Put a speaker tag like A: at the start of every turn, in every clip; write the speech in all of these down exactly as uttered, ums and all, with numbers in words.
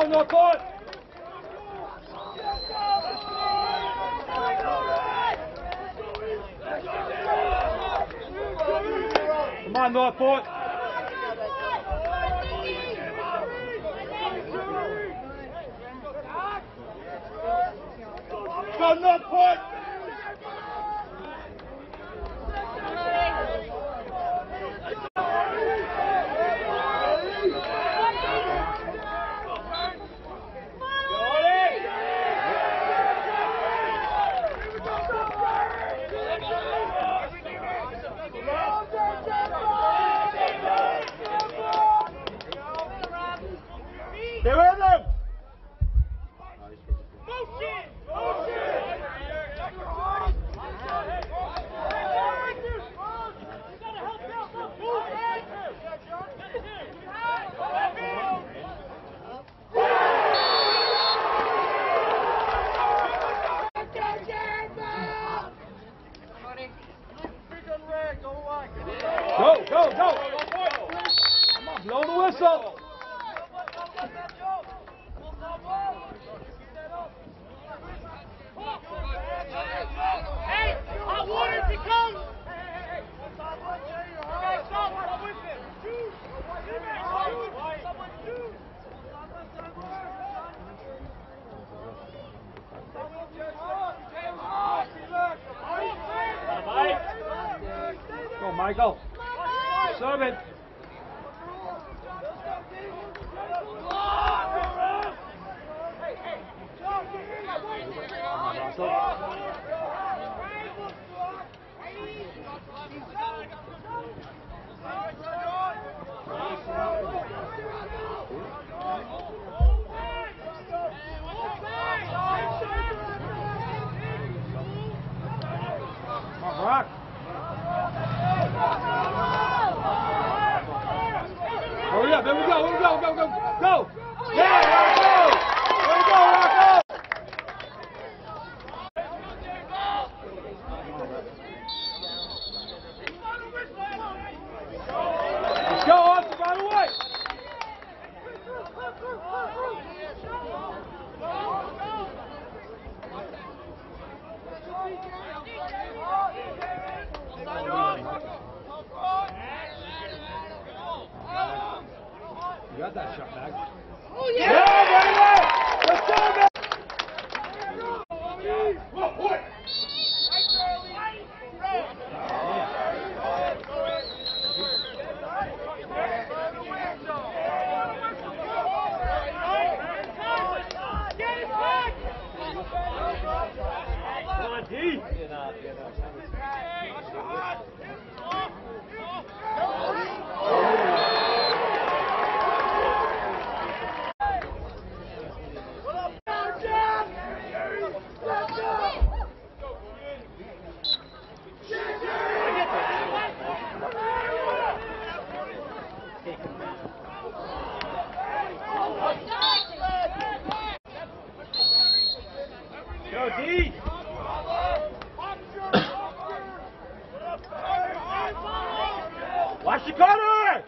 A: go, North Court! Come on, North Court! Go, North Court! Stay with them! Go, go, go! Come on, blow the whistle!
B: Hey, hot water to come! Hey, hey, hey! Stop, stop with him! Shoot! Someone shoot!
A: Go, Michael. Serve it. Come on, Brock. Hurry up, here we go, here we go, go, go, go! Yeah, Rocco! Here we go, Rocco! Let's go, Austin, right away! You got that shot back. Oh, yeah! Yeah, baby! Let's go, man! Come on, D! Go, D! Watch the corner!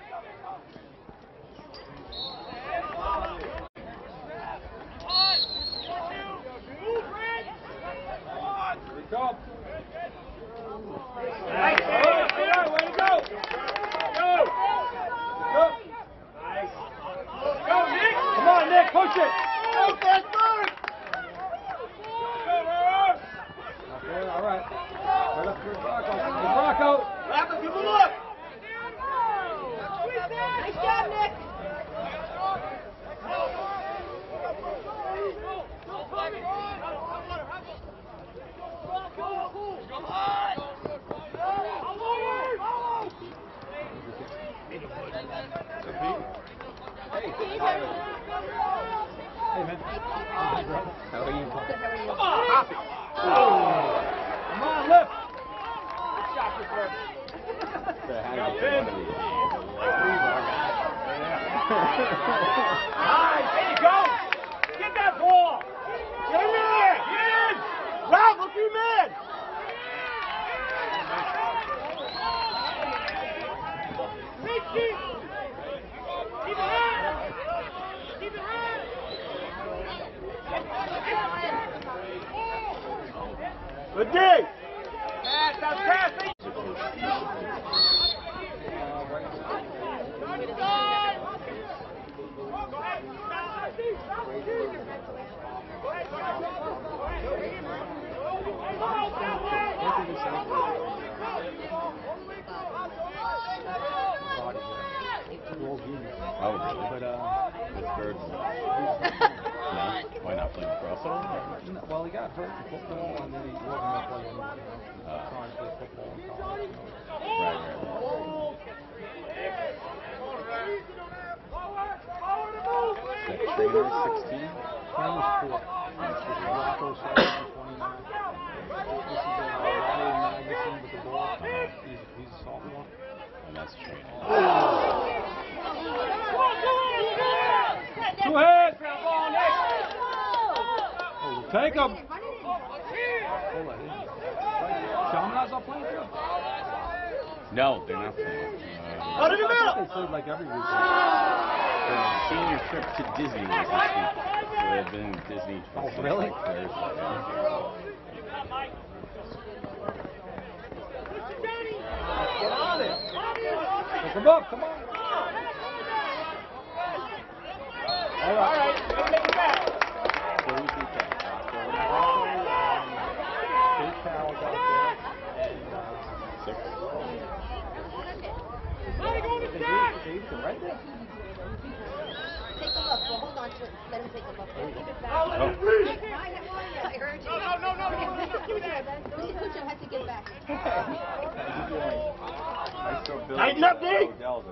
A: Here we go. Nice. Way to go. Go. Go. Nice. Go, Nick. Come on, Nick. Push it. Go, fast bird. Okay, all right. Right up to Rocco. Rocco. Rocco, give him a look.
B: Nice job, Nick!
A: Hey, man. How are you?
B: Come
A: on! Come on, lift! Good shot, good work. Nice, there you go! Get that ball! Get in there! Get in! Ralph, look at your man! Keep it high! Keep it high! Good D. Pass, that's passing.
C: Oh, really? But, uh, with Bird. No? Why not play lacrosse at all?
D: No, well, he got hurt in football, and then he wasn't going to play anymore. You know?
C: Uh,
D: Trying to play football in college. You know?
C: Right, right, right. Is that trainer sixteen?
D: Trainer's four. This is Rocco Sullivan, twenty-nine. This is uh, Ryan Magnuson with the ball. He's, he's a sophomore.
C: And that's trainer.
A: Two heads, grab ball next.
D: Oh,
A: Take him.
D: hold on. Chaminade's not playing too?
C: No, they're not playing. Uh,
A: Out in the
D: I thought
A: middle.
D: they played like every week.
C: their senior trip to Disney was this week. So they've been in Disney
D: Oh,
C: since
D: really?
C: like Thursday.
A: Get on it. Pick him up, come on. All right. All right. Take it back.
C: So who's the captain?
D: Big Powell's out there. And, uh,
C: Six.
D: Dave's the right there.
E: Take a look. Well, hold on to it. Let him take a look.
C: Oh.
E: I heard you.
B: No, no, no, no, no, no, do that.
E: Mister Kuchar had to get back.
A: Tighten up, D.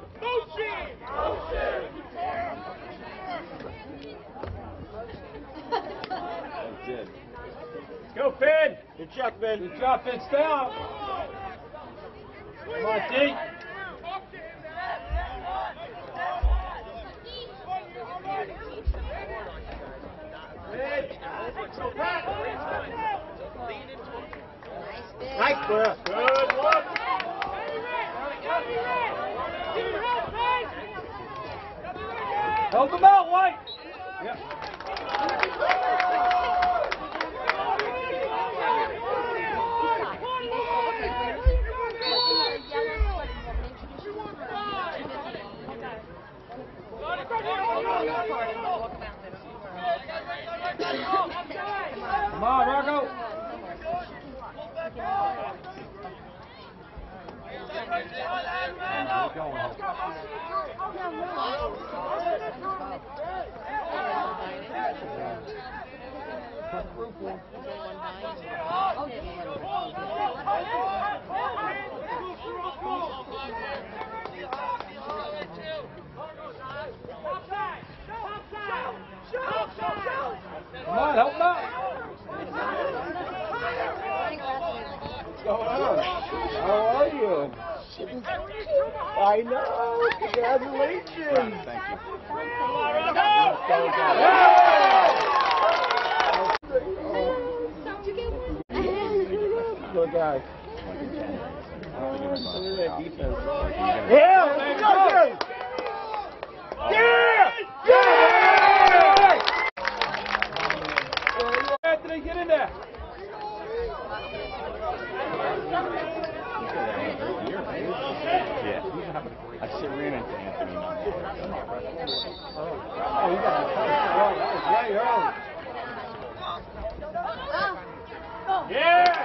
A: Go, Finn. Good job, Finn. Good job, Finn. Stay on. Come on, D. Nice, Chris. Good work. Help him out, White. Yep. Come on, Rocco.
D: Keep going. Cut through for him.
A: Come on, help him out.
E: What's
A: going on? How are you? I know. Congratulations.
C: Thank you.
A: Good guy.
C: That defense.
A: Yeah, let's go. Yeah! Yeah! Anthony, get in there.
C: Yeah. I just ran into Anthony.
A: Oh, you got a touch. That was way early. Yeah!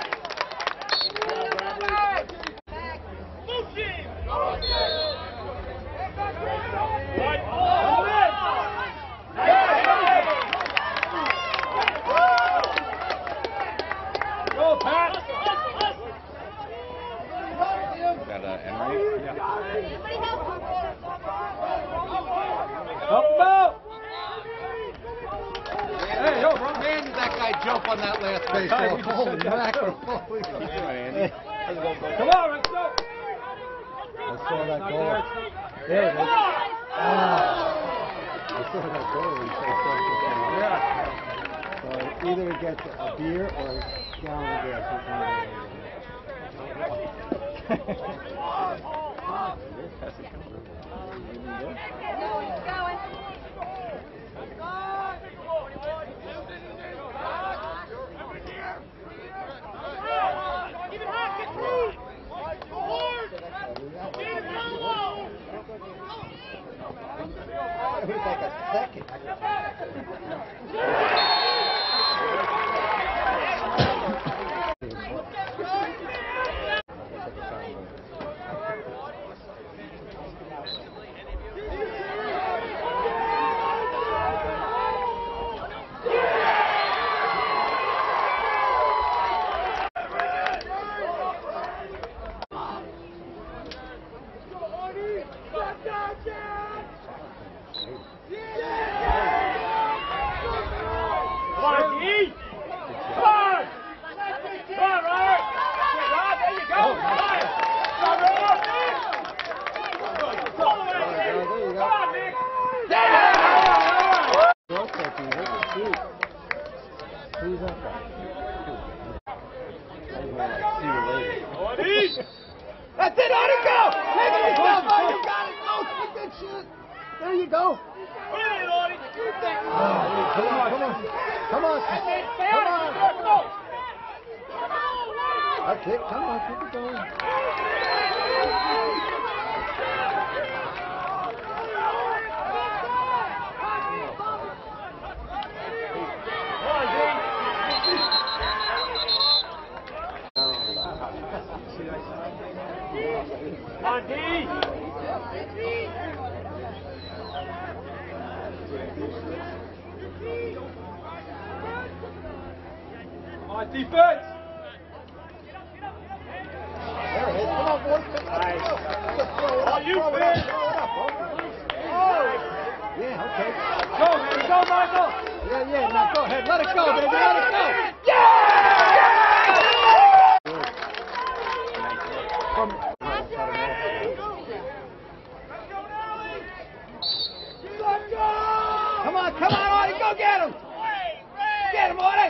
A: Go, Pat!
C: Got uh, Emery? Yeah.
A: Help him out! Hey, yo, bro.
D: Man, did that guy jump on that last base?
A: Hey, we just
D: Holy
A: said that.
D: mackerel.
C: Keep doing it, Andy.
A: Come on, let's go!
D: I saw that
A: Not
D: goal.
A: there.
D: There it is. Ah. I saw that goal. He said
A: Yeah.
D: so either he gets a beer or a gallon of gas.
E: going?
A: That's it, on it, go! Take it yourself, on, you got it, go, take that shit. There you go.
B: Put it in, Lottie.
A: Come on, come on, come on. Come on. That's it, come on, keep it going.
B: Come on, D.
A: Come on, defense. There it is. Come on, boys.
B: Nice.
A: Oh, you bitch. Yeah, okay. Go, man. Go, Michael. Yeah, yeah. Now go ahead. Let it go, baby. Let it go. Yeah! From Come on, come on, Artie, go get him! Get him, Artie!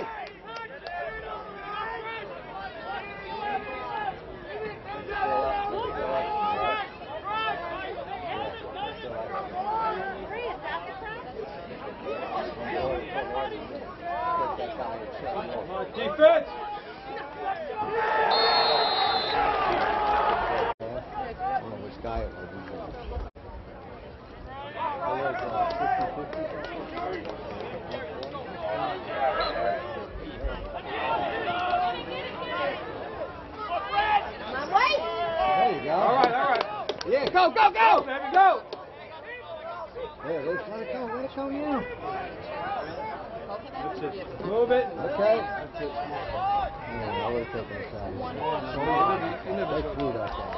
A: Defense! This guy There you go. All right, all right. Yeah, go, go, go! Baby, go! There it is. Let it go, let it go, yeah. That's it. Move it. Okay. That's it. Yeah, I would have taken a shot. They threw that guy.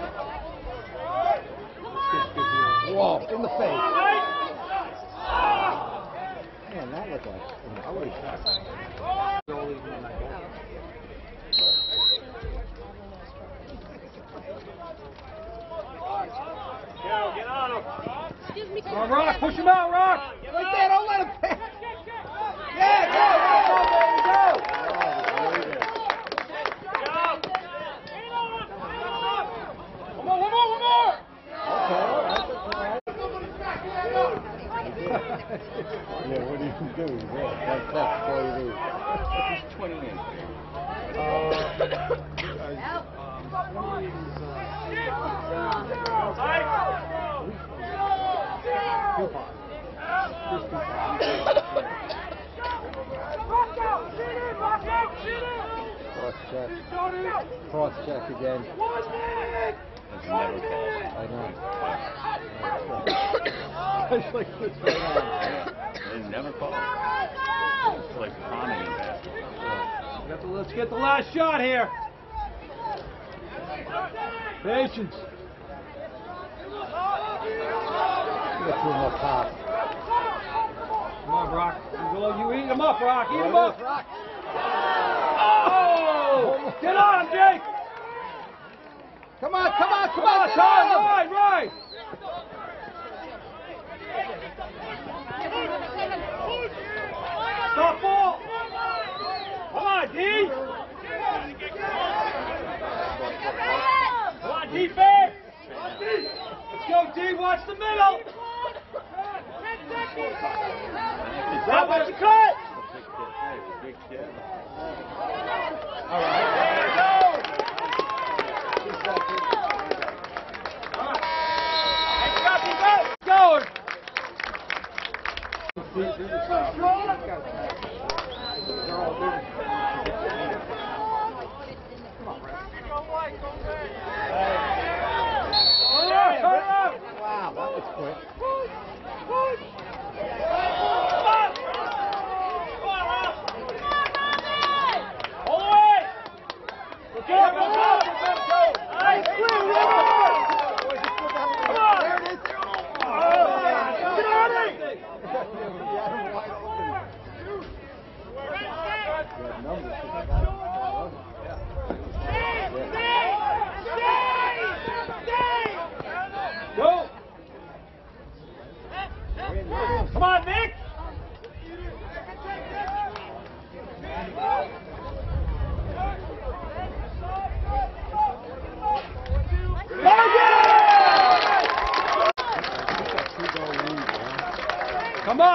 A: Whoa, in the face. Man, that looked like I would have shot that.
B: Get on him.
A: Come on, Rock, push him out, Rock! Right there, don't let him pass! Yeah, go, go, go, baby, go! Come on, one more, one more! Okay, all right, that's all right. Yeah, what do you do? Yeah, that's that's all you do.
C: He's twenty-eight.
A: Cross check. Cross check again.
C: It's never called.
A: I know. It's like this right on.
C: It's never called. It's like common in basketball.
A: Got the, let's get the last shot here. Patience. Get two more pops. Come on, Brock. You, go, you eat them up, Brock. Eat them up. Rock. Oh! Get on him, Jake. Come on, come on, come on, Tom. Right, right. Stop ball. Come on, D. Come on, defense. Let's go, D. Watch the middle. That was the cut.
C: Big kid.
A: All right. There you go. Going. Wow, that was quick.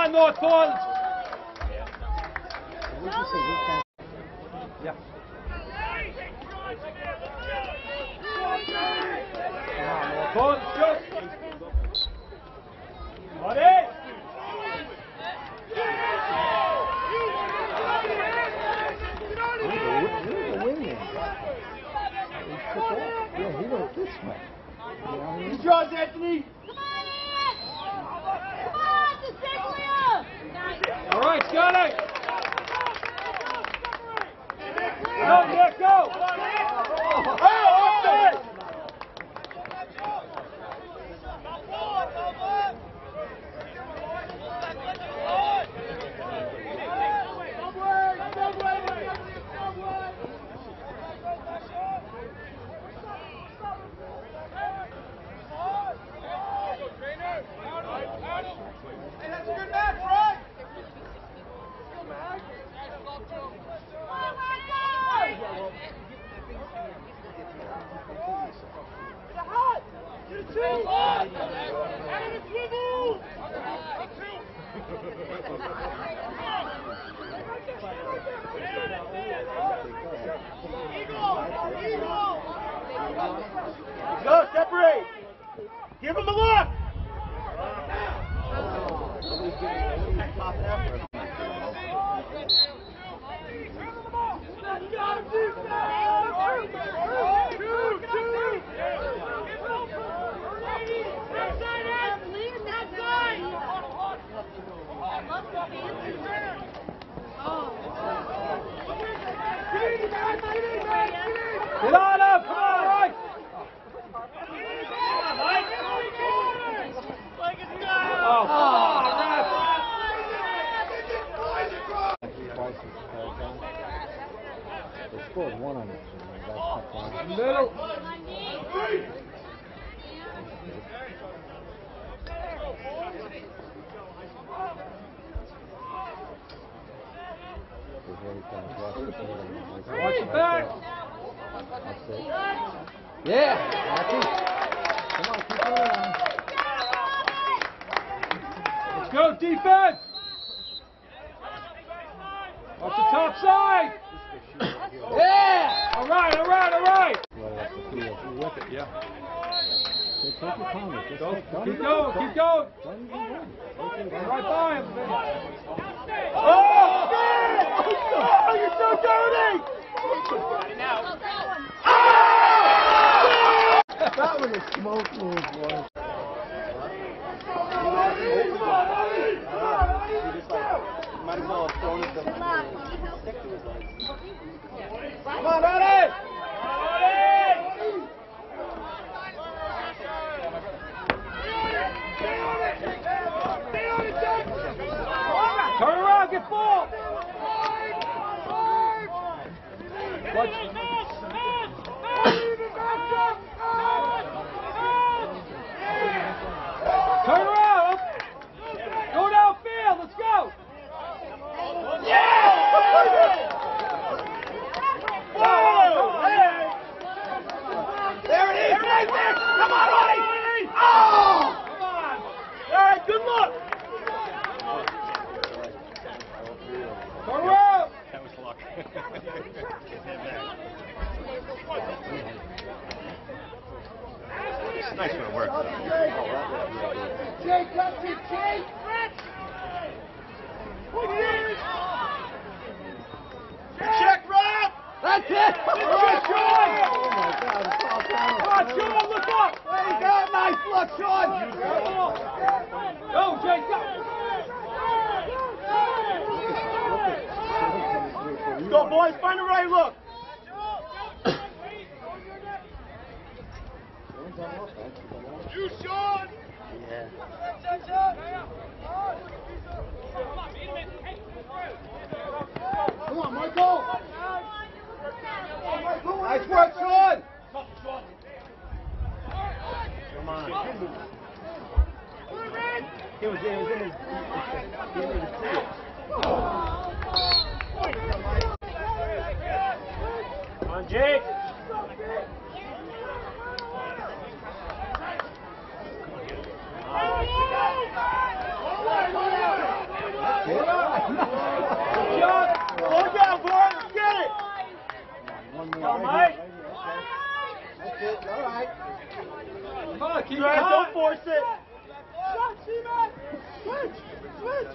A: on, Northorn. Yeah. Come on, Northorn. Buddy.
D: Yeah, he went this way.
A: Good job, Anthony. All right, Scotty. Go, Nick, go. Oh, offside. Go, separate. Give him a look. Get on up, come on, right. Oh, come on, ref.
D: They scored one on it.
A: Middle. Watch your back.
D: That's it. Yeah, that's it. Come on, keep going on.
A: Let's go, defense. Watch the top side. Yeah. All right, all right, all right.
D: Right off the field. You whip it, yeah. Take your time. Just
A: Go.
D: take, don't
A: Keep
D: even-
A: going, keep going.
D: Don't even run.
A: Run right by him. Oh, shit! Oh, you're so dirty!
D: That was a smoke move, boy.
E: Might as well have thrown it the stick to his legs.
A: Come on, ready! Turn around, get ball! Watch. Turn around! Go downfield, let's go! Yeah! Whoa! Hey! There it is! There it is! Come on, Ronnie! Oh! Come on! All right, good luck! Turn around!
C: That was luck. It's nice when it works, though.
A: Jake, that's it, Jake! Check, Rob! That's it! Good, Sean!
D: Oh my God, it's all down.
A: Come on, Sean, look up! There you go, nice look, Sean! Go, Jake, go! Go, boys, find the right look! You, Sean!
E: Yeah.
A: Come on, Michael! Nice work, Sean!
E: Come on.
A: He was, he was in his... He didn't even see it. Come on, Jake! Come on, Mike.
E: That's it. All right.
A: Come on, keep it hot. Don't force it.
B: Switch! Switch!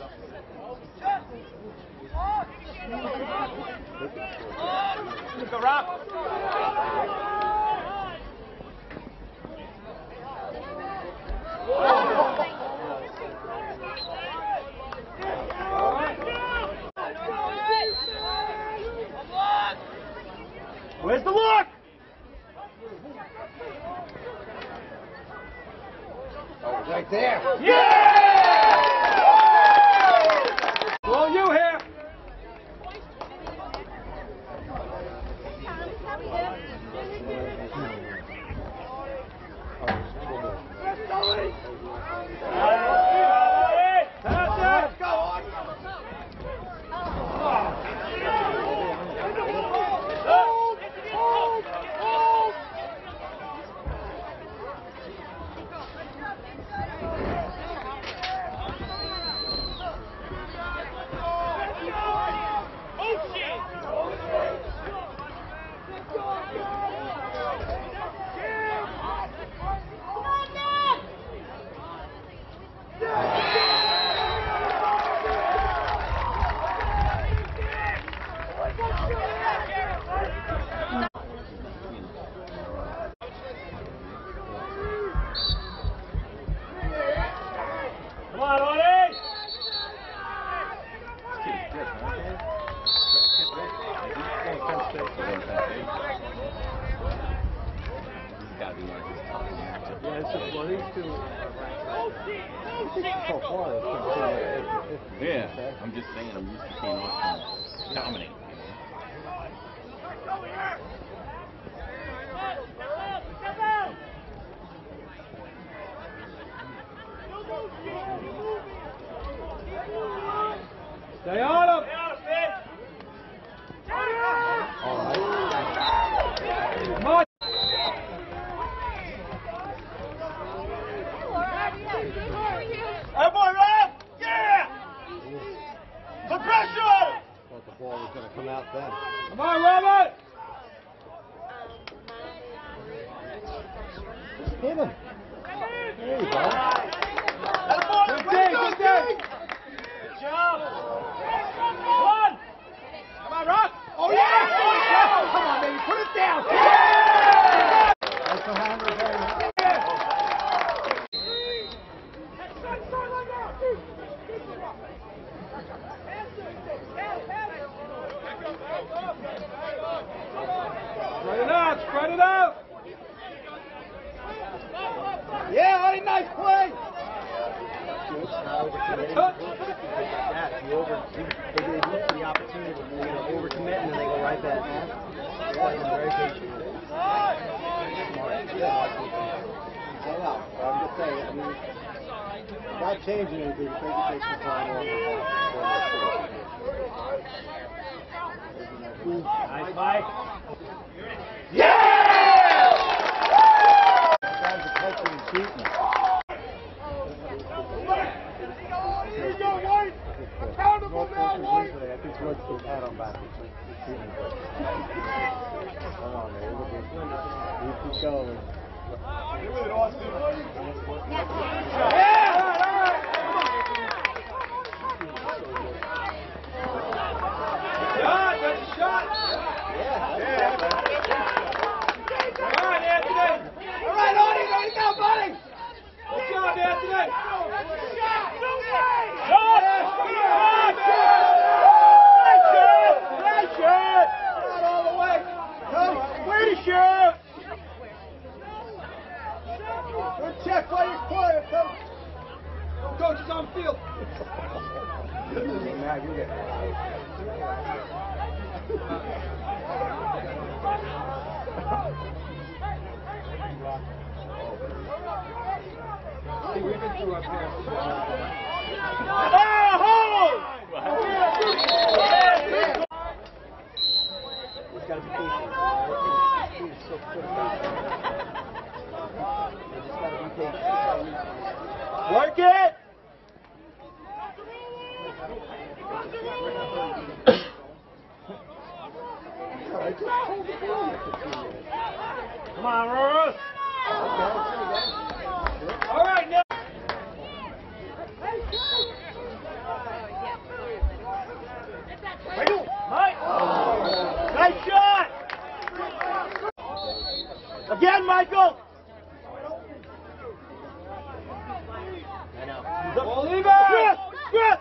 A: Go, Rock. Where's the look?
E: Oh, right there.
A: Yeah! Well, you here. Come on, Artie!
D: Yeah, it's just, well, these two are ranked so far. It's been pretty much fifty fifty.
C: Yeah, I'm just saying, I'm used to seeing Austin dominate.
A: Stay on him!
D: All right.
A: Come on! Everyone, Rob! Yeah! Put pressure on him!
D: Thought the ball was going to come out then.
A: Come on, Robert!
D: Hit him. There you go.
A: Good day, good day! Good job! Come on! Come on, Rock! Oh, yeah! Come on, baby, put it down! Yeah!
D: That's the hammer, baby.
A: Spread it out, spread it out!
E: Yeah, Artie, nice play.
A: Touch!
E: Yeah, you over, they, they look for the opportunity to you know, overcommit and then they go right back. They're playing very patient. Smart. Yeah. I'm just saying, I mean, not changing anything. I think it takes some time off.
A: Nice, Mike.
E: Yeah!
D: Guys are catching and shooting.
A: Here you go, White! Accountable now, White!
D: I think what's his hat on back. Come on, man. Look at you. Keep going.
A: Give it, Austin.
B: Yeah.
A: Shot, that's a shot!
E: Yeah.
A: All right, Anthony!
E: All right, Artie, there you go, buddy.
A: Good job, Anthony!
B: Shot!
A: Shot! Nice shot! Nice shot! Not all the way! Come, way to shoot! Good check while you're quiet, coach. Coach is on the field.
D: Now you get it.
A: See, we've been through our past.
E: It's got to be patient. It's so quick. You just got to be patient.
A: Work it! Come on, Roros. All right, now. Mike. Nice shot. Again, Michael.
E: I know.
A: Well, leave it. Chris, Chris.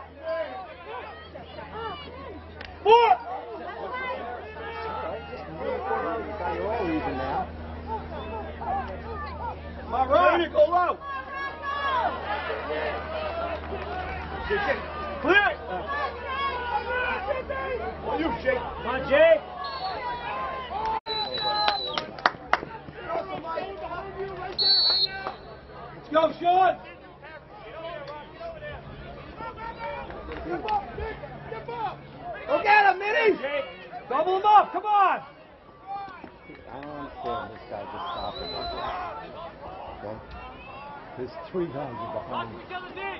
A: Four.
E: You're all even now.
A: Come on, Ryan. Go low. Clear. On you, Jake. Come on, Jake. Let's go, Sean. Go get him, Minnie. Double him up. Come on.
D: I don't understand this guy just stopping like that. Okay? There's three guys are behind me.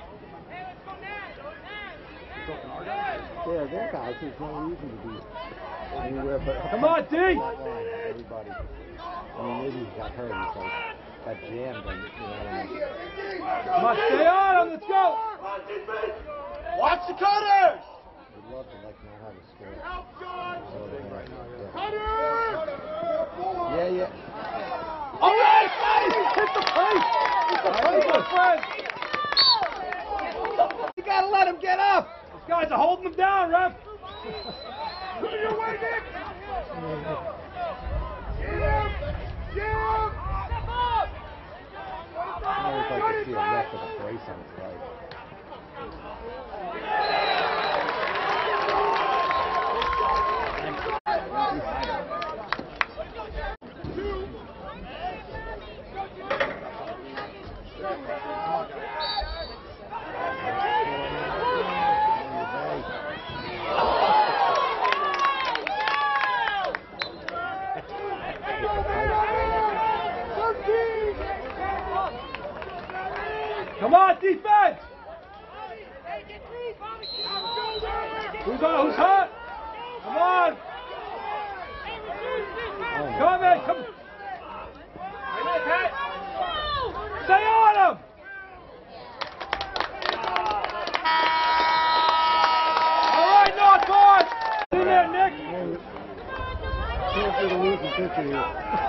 D: Yeah, they're guys. There's no reason to be anywhere but.
A: Come on, D.
D: Everybody. I mean, maybe he got hurt. He's like got jammed. And, you know, and
A: Come on, stay on him. Let's go. Watch the cutters.
D: we'd love to like know how to score. So, uh, yeah, yeah.
A: All right, guys. Hit the plate. Hit the plate, my friend. You gotta let him get up. These guys are holding him down, ref. Look at your way, Nick.
D: I always like to see a ref with a brace on his leg.
A: Come on, defense! Who's on? Who's hot? Come on! Come in, come. Stay on him! All right, Northport! In there, Nick!
D: Can't be the losing pitcher here.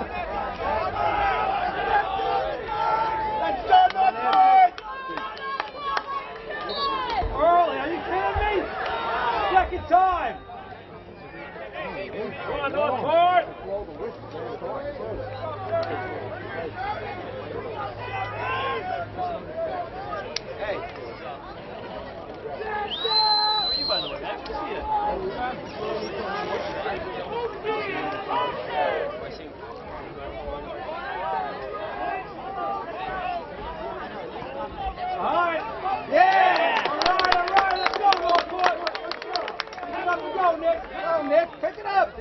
A: Let's go, Northport! Early, are you kidding me? Second time! Come on, Northport! Hey. How are you, by the way? Nice to see you. All right. Yeah! All right, all right. Let's go, Northport. Pick it up and go, Nick. Go, Nick. Pick it up.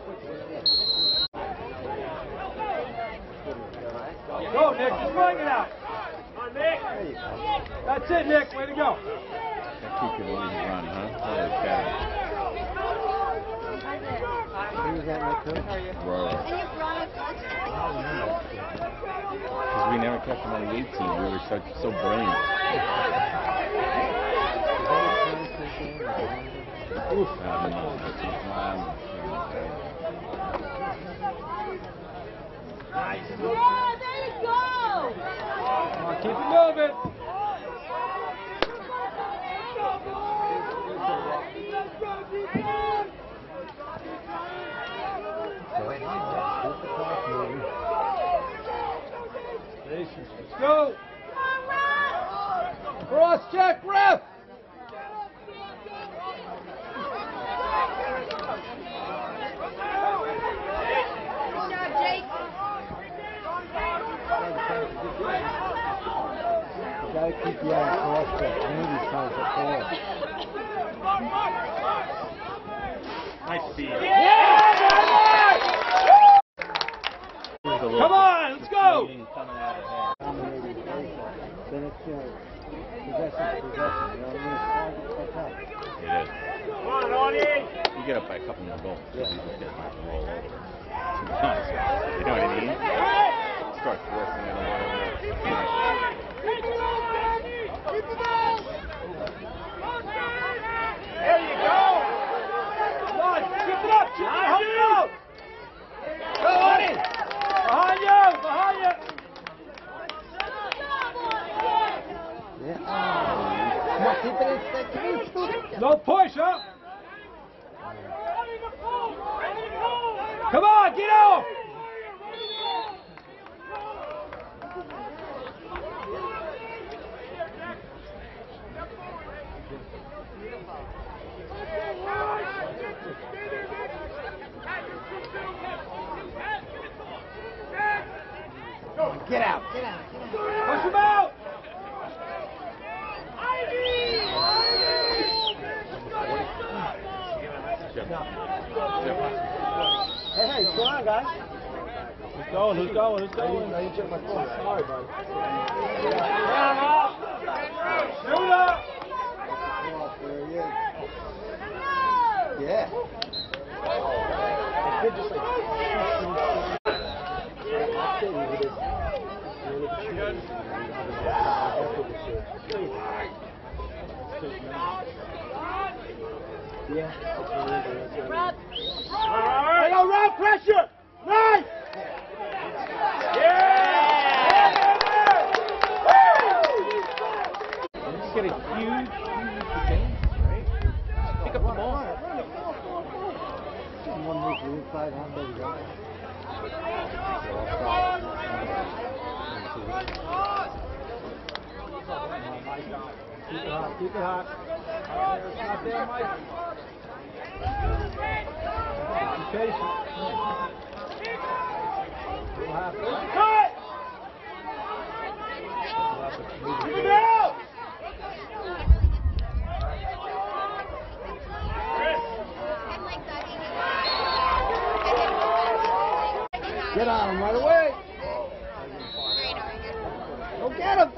A: Go, Nick. Just bring it out. Come on, Nick. That's it, Nick. Way to go.
C: That kid can always run, huh? Holy cow.
D: Who's that, my coach?
C: Roar. Because we never kept him on the eighteen. We were such, so brain. Oof. I don't know.
B: Yeah, there you go!
A: Come on, keep it moving. Let's go. Cross check, ref.
D: You gotta keep the eye cross check. Maybe times at four.
C: Nice speed.
A: Yeah, come on, let's go.
D: Then it's, you know, possession to possession. You know what I mean? It's hard to catch up.
C: It is.
A: Come on, Arnie.
C: You get up by a couple more goals. Yeah. You just get like roll over. To be honest, you know what I mean? Start forcing it a little bit.
A: There you go. Come on, keep it up, John. Hold it out. Go on in. Behind you, behind you.
E: Yeah. Come on, keep it in.
A: No push, huh? Come on, get off.
E: Get out. Get out.
A: Push him out.
E: Hey, hey, what's going on, guys?
D: Who's going? Who's going? Who's going?
E: I didn't check my phone. Sorry, buddy.
A: Shoot up.
E: There he is. Yeah. The kid just like I said he did. Yeah.
A: Hey, go, Rob, pressure. Nice. Yeah.
C: You get a huge, huge advance, right? Pick up the ball.
E: One move to the inside, one there we go. Keep it hot, keep it hot. It's not there, Mike. Be patient. We'll have to.
A: Cut. Keep it out.
E: Get on him right away. Go get him.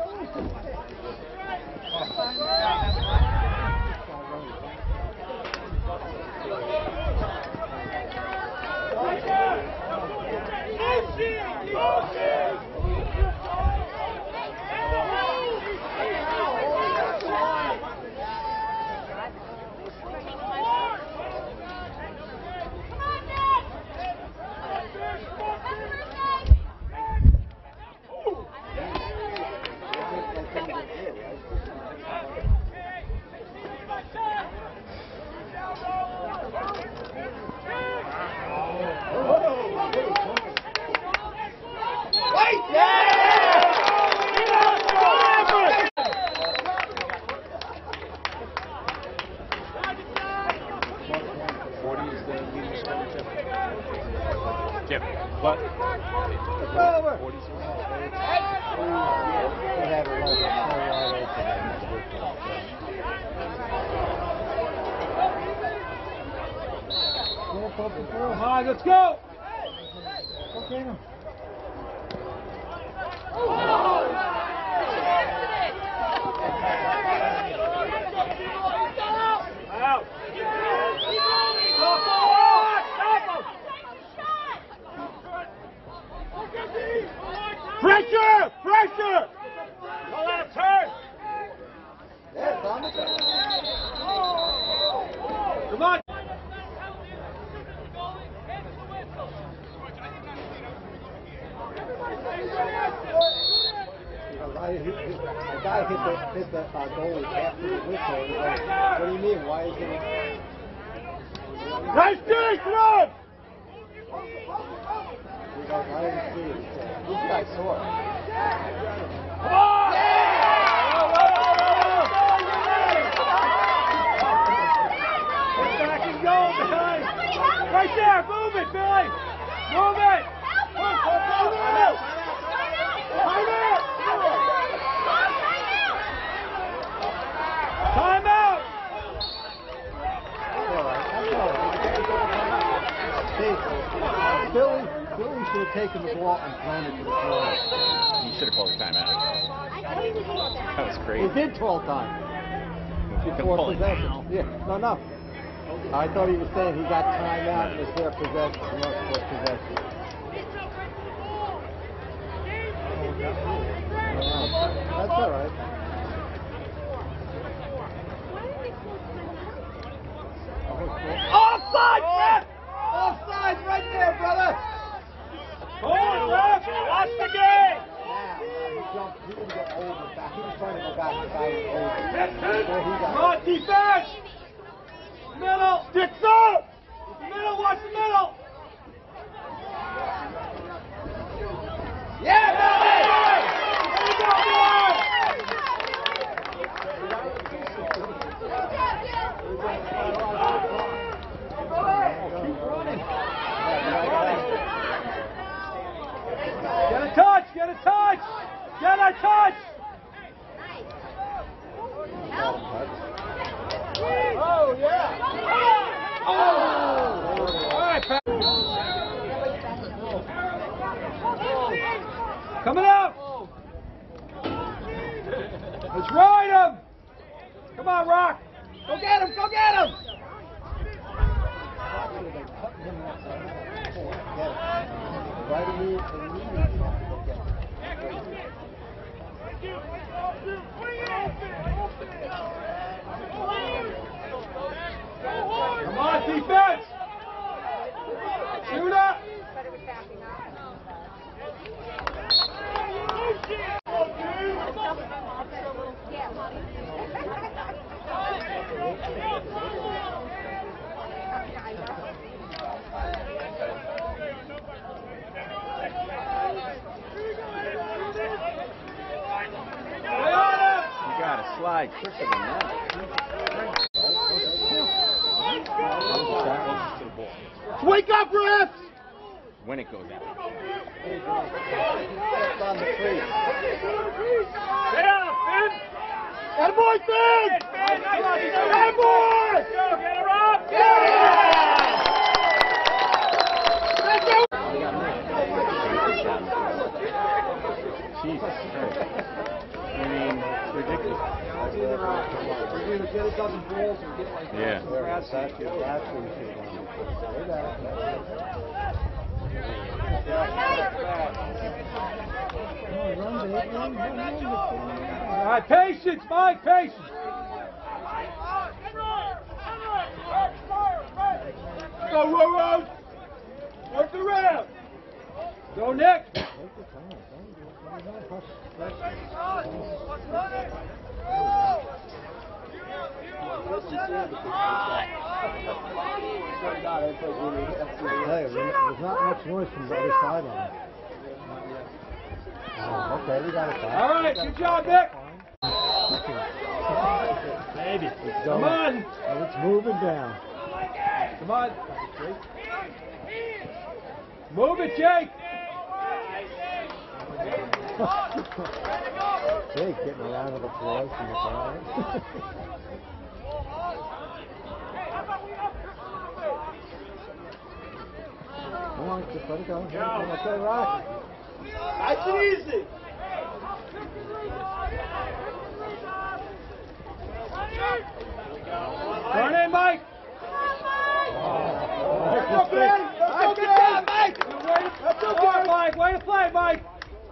C: Jim, what?
E: It's over. We have it
A: Come on, let's go.
E: Okay, no.
A: Out. Pressure! Pressure! Don't let him turn!
E: Yeah, Thomas.
A: Come on!
E: I, hit, hit, a guy hit the, hit the uh, goalie after the whistle. And like, what do you mean? Why is it?
A: Nice dig, run!
E: He goes, I didn't see it. This guy's sore.
A: Come on! Get back and go, Billy! Right there, move it, Billy! Move it! Move, move, move it! Time out! Time out!
E: That's all right. That's all right. See, Billy, Billy should have taken the ball and thrown it to the floor.
C: You should have called the timeout. That was
E: He
C: crazy.
E: did twelve times
C: You can
E: before
C: pull it
E: possession.
C: now.
E: Yeah, no, no. I thought he was saying he got time out and it's their possession. North Fork possession. Yeah, that's all right.
A: Offside, Brett! Offside right there, brother! Hold on, Brett! Watch the game!
E: Now, he jumped, he didn't go over back. He was trying to go back and guy was over. Before he got
A: Come on, defense! Middle! Sticks up! The middle, watch the middle! Yeah, baby! There you go, boy! Get a touch! Get a touch! Get a touch! Oh, yeah! Oh! All right, Pat. Coming up! Let's ride him! Come on, Rock! Go get him! Go get him!
E: Right immediately.
A: Come on, defense! Shoot up!
C: You gotta slide quicker than that.
A: Wake up, refs!
C: When it goes out.
E: On the tree.
A: Get out, Finn! Attaboy, Finn! Attaboy! Let's go, get her up! Yeah! Let's go!
C: Jesus Christ. I mean, it's ridiculous.
E: You're going to get a dozen balls and get like
C: Yeah.
E: That's that's what that's what you should have done. Say that.
A: All right, patience, Mike, patience. Go, row, row. Work the ramp. Go, Nick.
E: Hey, there's not much noise from the other sideline. Oh, okay, we got it back.
A: All right, good job, Nick.
E: Maybe. It's
A: Come on.
E: Oh, it's moving down.
A: Come on. Move it, Jake.
E: Jake getting a round of applause from the crowd. Come on, just let it go. Let's let it rock.
A: Nice and easy. Turn in, Mike. Let's go, Ben. Let's go, good job, Mike. Let's go, good, Mike. Way to play, Mike.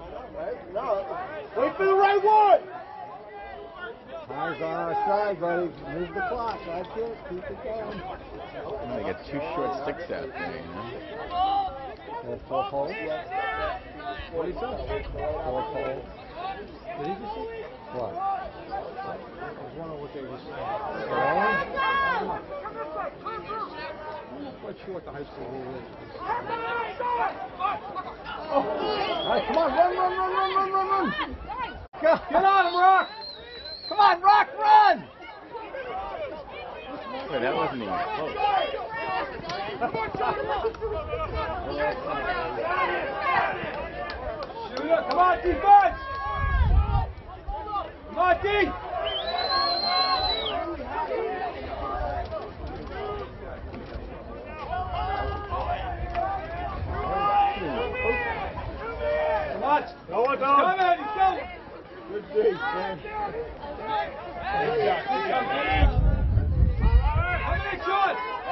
A: Wait for the right one.
E: Time's on our side, buddy. Move the clock. That's it. Keep it going.
C: And they got two short sticks out there, you know.
E: That's four holes. What did he say? Four holes. Did he just say? What? I was wondering what they were saying. I'm not quite sure what the high school rule is. All right, come on, run, run, run, run, run, run, run. Go.
A: Get on him, Rock. Come on, Rock, run.
C: Wait, that wasn't even close.
A: Shoot up. Come on, defense. Come on, D. Come on. Go on, go. Come on, he's going.
E: Good D, man.
A: Good job, good job. How many shots?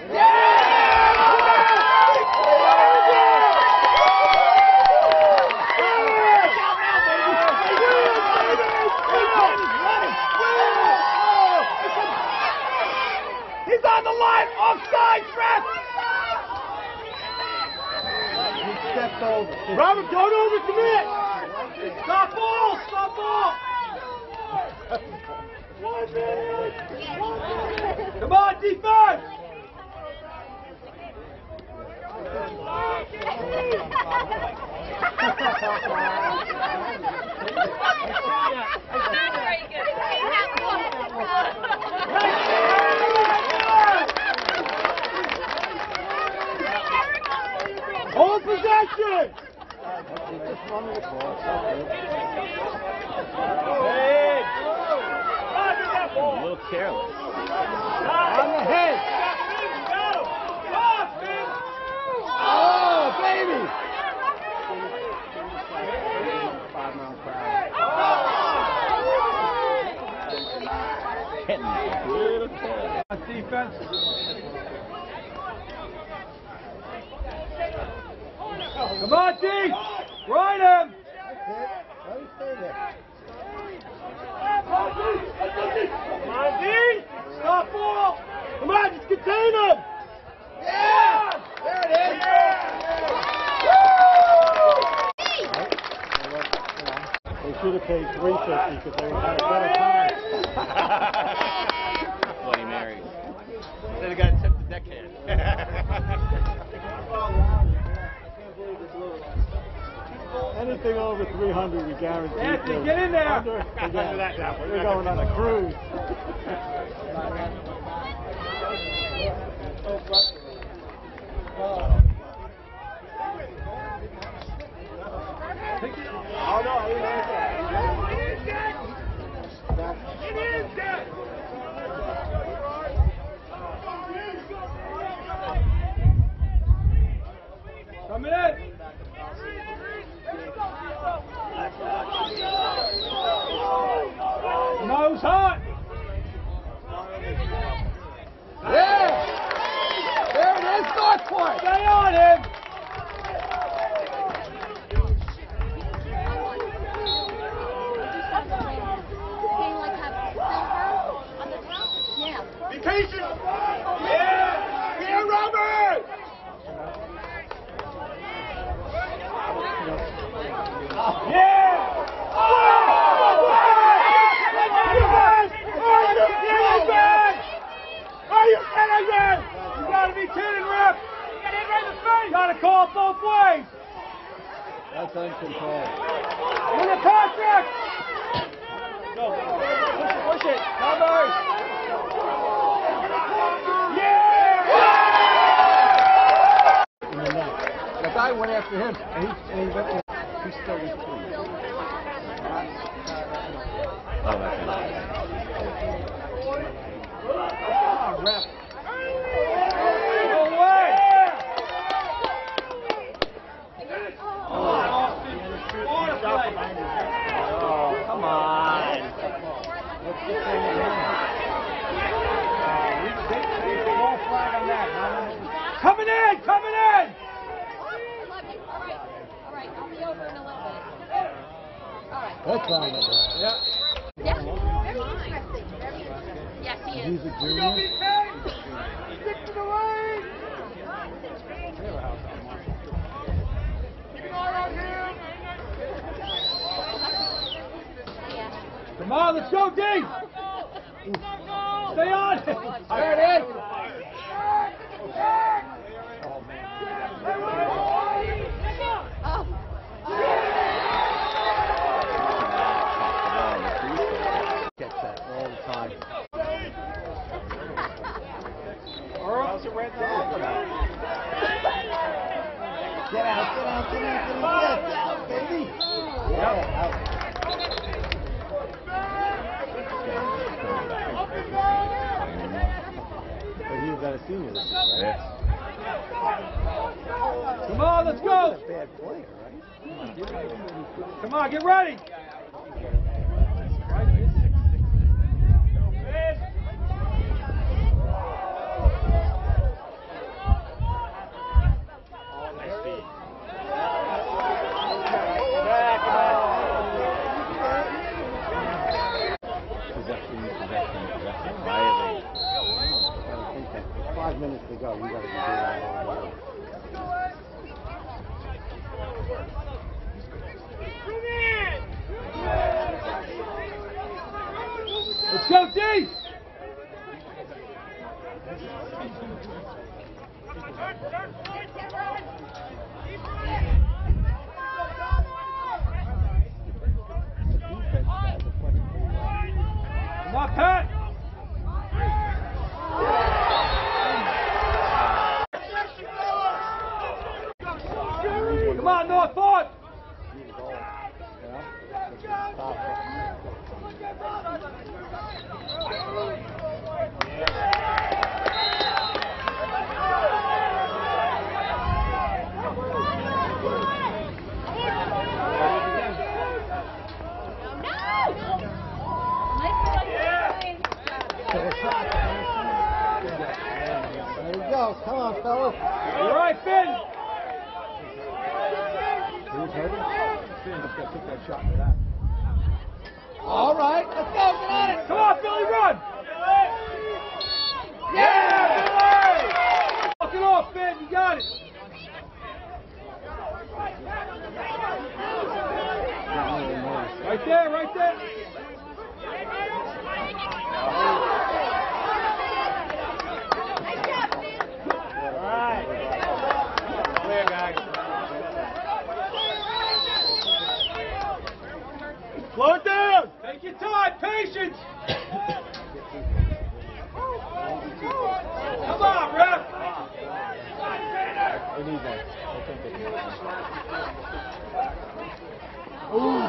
A: He's on the line! Offside, ref!
E: He stepped over.
A: Robert, don't overcommit! Stop ball! Stop ball! Come on, defense! Hold possession!
E: Just run with the ball.
A: Hey!
C: A little careless.
A: On the head! Oh, baby!
E: Five round crowd.
C: Hitting a little careless.
A: That's defense. Come on, T! Ride him!
E: Let him stay there.
A: Come on, D! Stop ball! Come on, just contain him! Yeah! There it is!
D: They should have paid three fifty because they would have had a better time.
C: Bloody Marys. Should have got a tip the deckhand.
D: Anything over three hundred, we guarantee.
A: Anthony, get in there!
D: Under, forget it. We're going on a cruise.
A: Oh, no, I didn't like that. It is dead! Coming in! Nose hot! Yeah! There it is, North Point! Stay on him! Be patient! Yeah! Here, Robert! Yeah! Are you kidding me? You gotta be kidding, ref! You got hit right in the face! Gotta call it both ways!
D: That's uncontrolled.
A: Win it, Patrick! Go, go. Push it, push it! Numbers! Yeah!
D: In the net. The guy went after him, and he, and he, went, he still was pleased.
C: Oh, that's nice.
A: Oh, ref. No way! Oh, come on.
D: Let's get there again.
A: Coming in! Coming in!
D: That's fine.
A: Yeah.
F: Yeah, very interesting. Very interesting. Yes, he is.
D: He's a
A: You're
D: junior.
A: gonna be paid! Stick to the lane! Keep an eye on him! Come on, let's go, D! Stay on! There it is!
F: Oh.
E: Catch that all the time.
A: Earl's a red dog.
E: Get out, get out, get out, get out, get out, baby. Yeah, out. But he was at a senior this year, right?
C: Yes.
A: Come on, let's go!
E: He's a bad player, right?
A: Come on, get ready! Come on, North Fork.
E: There you go. Come on, fellas.
A: All right, Finn.
D: Who's hurting? Finn just got took that shot for that.
E: All right, let's go. Get on it.
A: Come on, Billy, run. Yeah, Billy. Walk it off, Finn. You got it. Right there, right there. All right. Clear, guys. Slow it down. Take your time. Patience. Come on, ref.
D: We need one. I think they need one.
C: Ooh.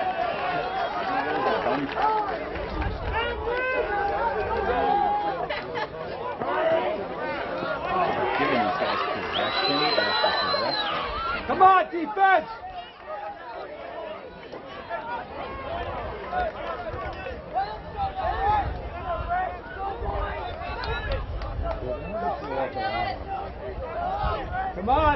C: Giving these guys possession after possession.
A: Come on, defense. Come on.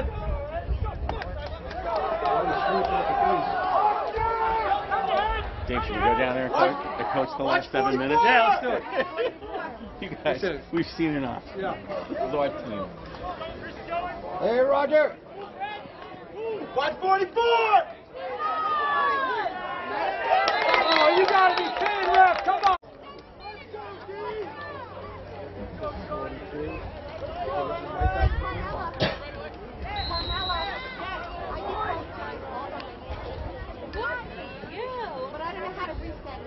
C: Dave, should we go down there and coach, and coach the last seven minutes?
A: Yeah, let's do it.
C: You guys, we've seen enough.
A: Yeah.
C: The white team.
E: Hey, Roger.
A: one forty-four. Oh, you gotta be kidding, ref. Come on.
F: But I don't know how to reset it.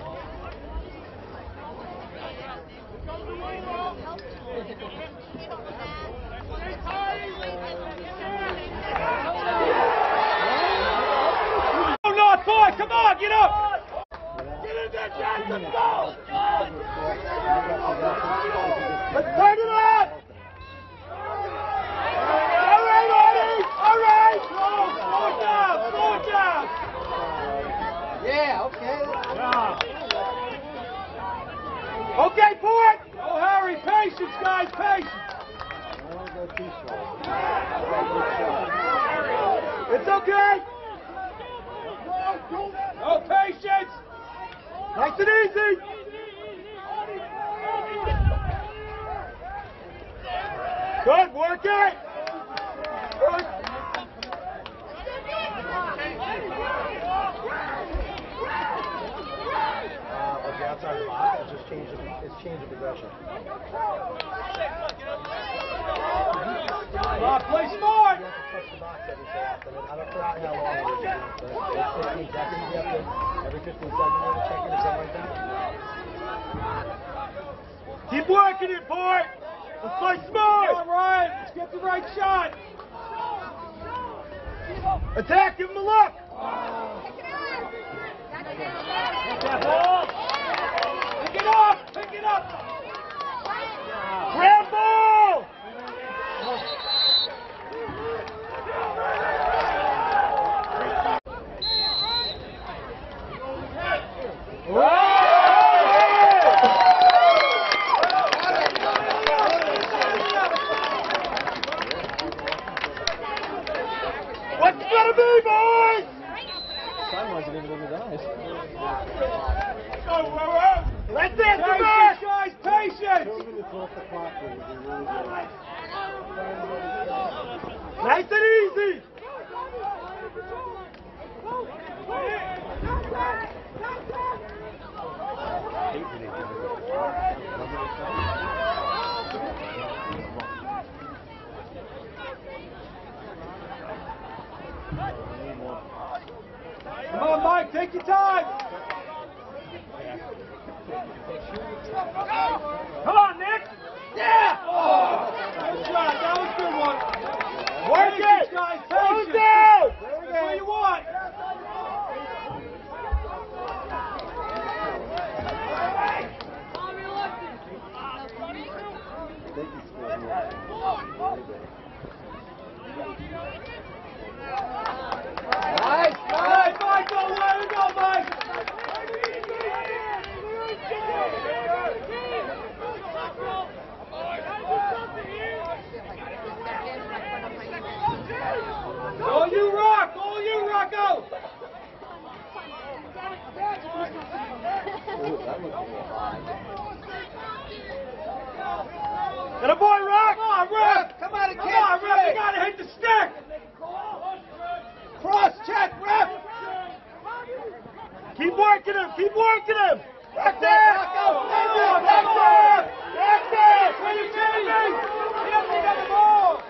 A: Oh, North Fork, come on, get up. Get in there, Jack, let's go. Let's turn it up. All right, Eddie. All right. Slow, slow it down, slow it down.
E: Yeah, okay.
A: Okay, Fort. Oh, Harry, patience, guys, patience.
E: Don't go too slow.
A: It's okay. No patience. Nice and easy. Good, work it. Good.
E: Uh, okay, outside the box, it's just change of, it's change of progression.
A: Come on, play smart.
E: You have to touch the box every so often. And I don't forget how long it is, but it's fifteen seconds. You have to, every fifteen seconds, you have to check it or something like that.
A: Keep working it, boy. Let's play smart. All right, let's get the right shot. Attack, give him a look. Get that ball. Pick it up, pick it up. Grab ball. What's it gonna be, boys?
E: Sun wasn't even in his eyes.
A: Right there, patience, guys, patience. Nice and easy. Come on, Mike, take your time. Come on, Nick. Yeah. Oh, good shot. That was a good one. Work it, guys. Patience. Rocco! Get a boy, Rock! Come on, Ref! Come on, Come on, Ref! You gotta hit the stick! Cross check, Ref! Keep working him! Keep working him! Back there! Back there! Back there! Back there! Where you kidding me? He doesn't got the ball!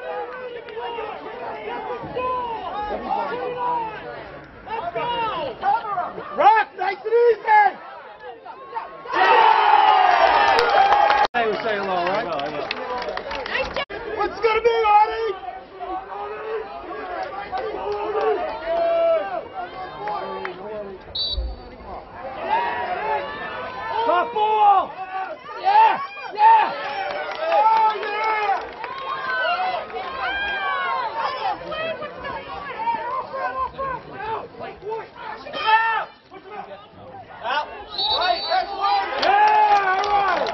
A: Let's go! Rock, nice and easy!
D: Hey, we say hello, right?
A: What's gonna be, Artie? Stop ball! Yeah! Yeah! Oh, yeah! Out! Right! That's one! Yeah! All right!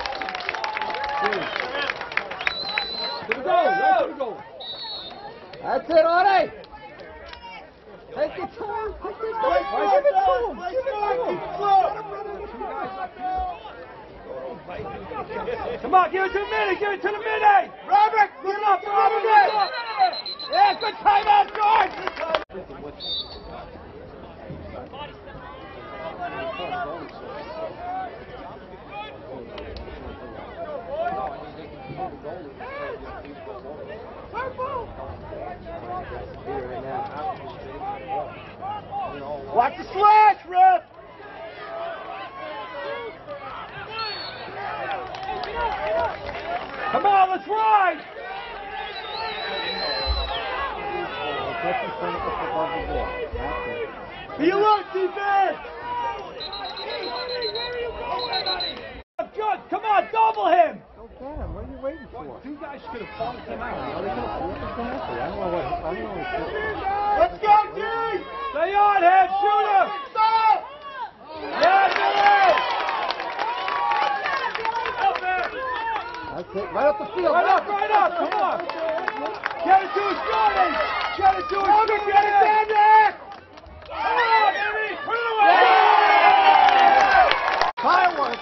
A: To the goal! Right to the goal! That's it, Artie! Take your time! Take your time! Give it to him! Give it to him! Come on, give it to the minute! Give it to the minute! Robert! Look it up! Robert! Look up! Yeah, good timeout, George! Watch the slash, Ref! Come on, let's ride! Be alert, defense! Good, come on, double him!
E: Go get him. What are you waiting for?
D: Two guys could have fallen him out.
E: I don't know what. I don't know what.
A: Let's go, D! Stay on him, shoot him! Stop! Yeah, Billy!
E: That's it. Right up the field.
A: Right up, right up, come on! Get it to his shorty! Get it to his shorty! Get it down there! Come on, baby! Put it away!
E: Fireworks.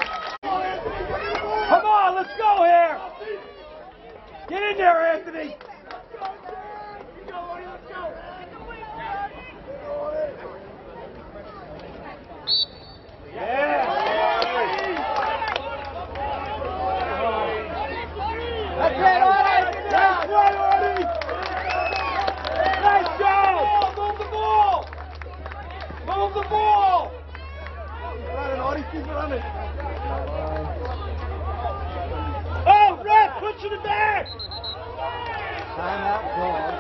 A: Come on, let's go here! Get in there, Anthony! Yeah! That's it, Artie! That's right, Artie! Nice job! Move the ball! Move the ball! Running, Artie, keep running. Oh, Ref, push it back!
E: Timeout, George.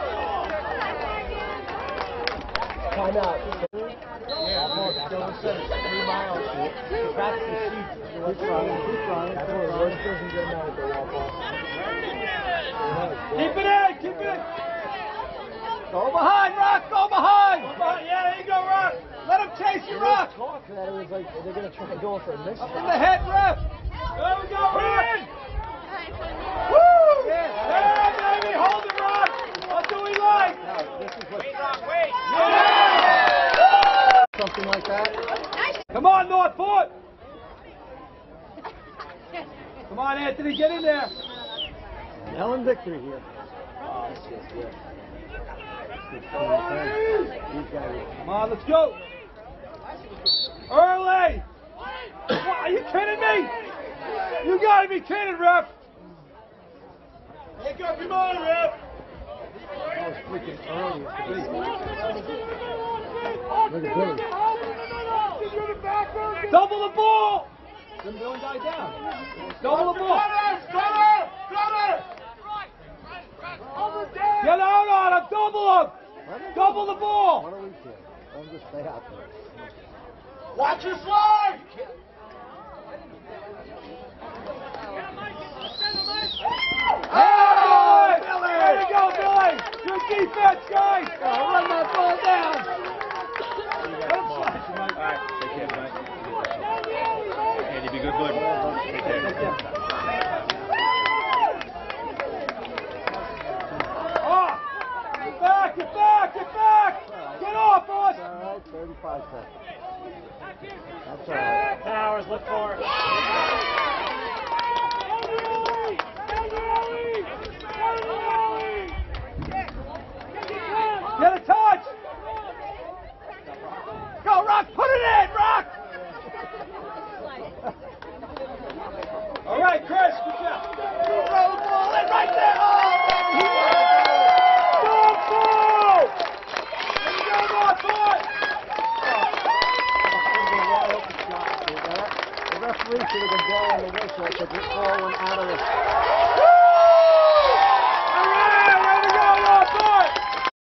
E: Timeout. Yeah, still seven, three miles. Back to the seats. Keep running, keep running. That's where George doesn't get mad at the wall ball.
A: Keep it in, keep it in. Go behind, Rock, go behind. Go behind. Yeah, there you go, Rock. Let him chase you, Rock.
E: Talk that it was like they're going to try and go for a mix.
A: Up in the head, Ref. There we go, Rock. Woo! Yeah, baby, hold it, Rock. That's what we like.
E: No, this is what.
B: Wait, Rock, wait.
A: Yeah.
E: Something like that.
A: Come on, Northport. Come on, Anthony, get in there.
E: Helen victory here. Oh, this is good.
A: Come on, let's go. Early. What, are you kidding me? You gotta be kidding, Ref. Take up your money, Ref.
E: That was freaking early. Look at Billy.
A: Double the ball. Then Billy died down. Double the ball. Cover! Cover! Get out on him. Double him. Double the ball.
E: What do we do? Let him just stay out there.
A: Watch your slide. Hey, Billy! There you go, Billy! Good defense, guys! Oh, run that ball down! Let him slide.
C: All right, take care, Mike. Andy, be good, bud. Take care.
A: Oh! Get back, get back, get back!
E: right, thirty-five seconds. That's all right.
A: Powers, look for it. Get a touch! Go, Rock! Put it in, Rock! All right, Chris, good job. Throw the ball in right there. Oh, dog ball! There you go, Rock, boy!
E: The referee should have been blowing the whistle because it's falling out of the...